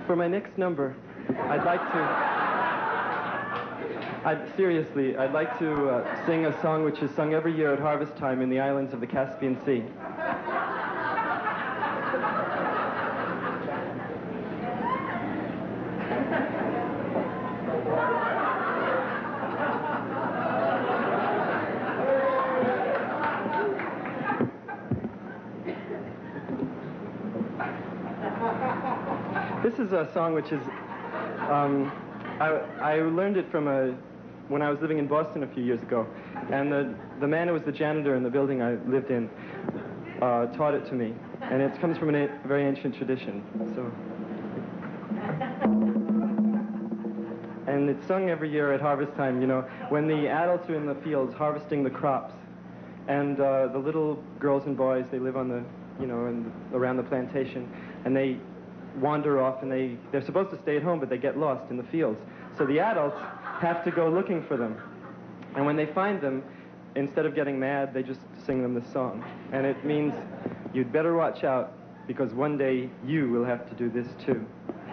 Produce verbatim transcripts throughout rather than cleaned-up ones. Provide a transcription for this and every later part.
For my next number, I'd like to... I'd, seriously, I'd like to uh, sing a song which is sung every year at harvest time in the islands of the Caspian Sea. This is a song which is, um, I, I learned it from a, when I was living in Boston a few years ago, and the, the man who was the janitor in the building I lived in uh, taught it to me, and it comes from a very ancient tradition, so. And it's sung every year at harvest time, you know, when the adults are in the fields harvesting the crops, and uh, the little girls and boys, they live on the, you know, in, around the plantation, and they wander off, and they, they're supposed to stay at home, but they get lost in the fields. So the adults have to go looking for them. And when they find them, instead of getting mad, they just sing them this song. And it means, you'd better watch out, because one day you will have to do this too.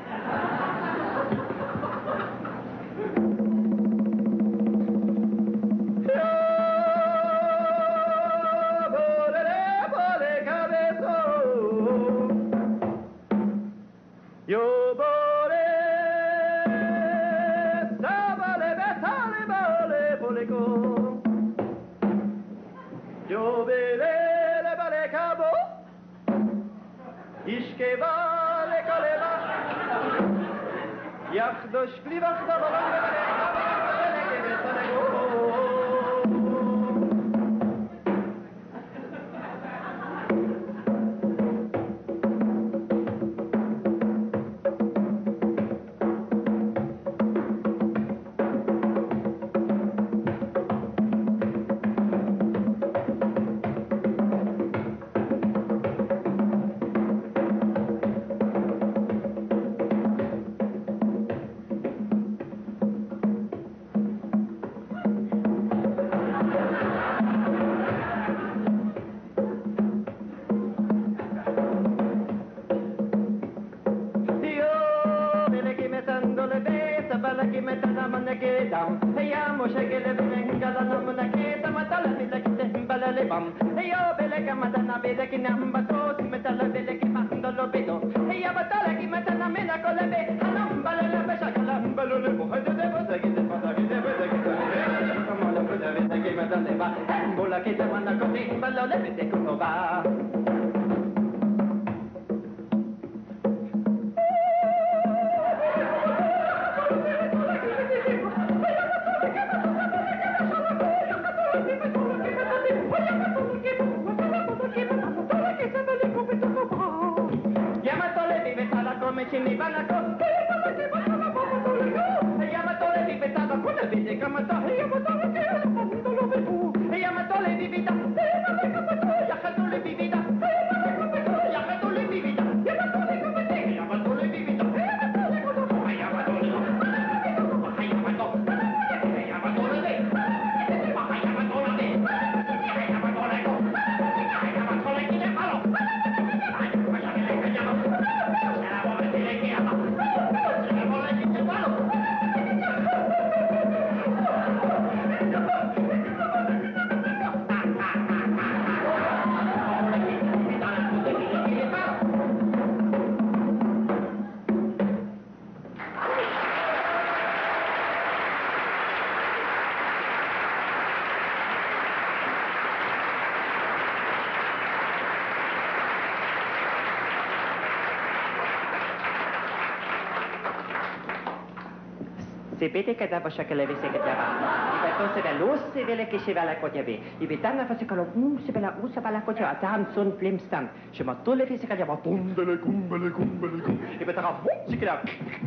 Se bete kada va shakala ve se kada va. Iba to se velos se vele ke se vala kotya ve. Iba tanna fa se kala um se bela u se bala kotya atam son flimstan. Je ma tole ve se kada va tumbele kumbele kumbele kum. Iba ta va se kada.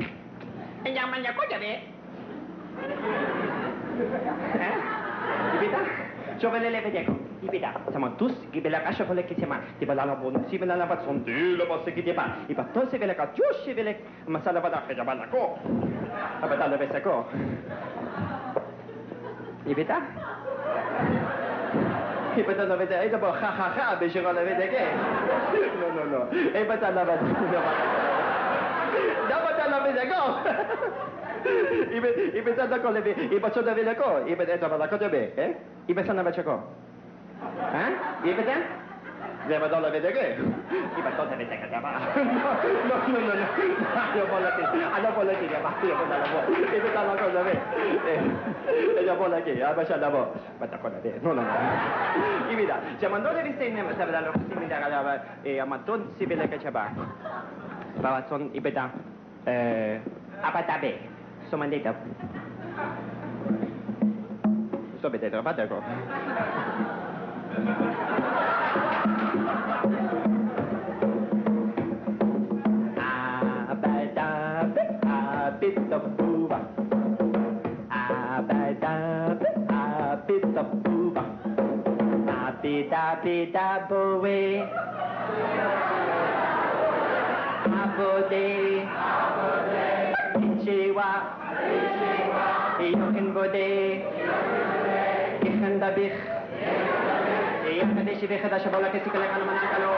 Ya man ya kotya ve. Eh? Iba je vele le vedeko. Iba sama tous gibela kasha kole ke sema. Iba la bon si bela la va son de le va se ki ba. Iba to se vele ka josh se vele masala va da ke bala ko. Apa tak lebih seko? Ibu tak? Ibu tak lebih tak? Itu bawa ha ha ha, besok lebih tak ke? No no no. Ibu tak lebih tak. Dapat alam niya ko. Ibe ibe sa ko lebi, ibe sa dabi ko, ibe sa bala ko dabi, eh? Ibe sa na ba ko? Ha? Ibe sa? Deve dalla vedere. Ibe to deve te kadaba. No, no, no, no. Io voglio che, alla voglio che, ma io voglio la voglio. Ibe sa la cosa be. Eh, io voglio che, aba sa la voglio. Ma ta cosa be. No, no, no. Ibe da, ci mandò le viste in sa dalla simile alla e amaton si vede che c'è ba. Bawa son ibe da. Eh, apa tabe. Somandita. Sto vedendo, vado qua. Abadab, abitabuba. Abadab, abitabuba. Abidabidaboe. Abode. Ichiwa. Iyokin bode. Ikhan dabich. Iyokin deshi vechada shabola kesi kala kana manakalo.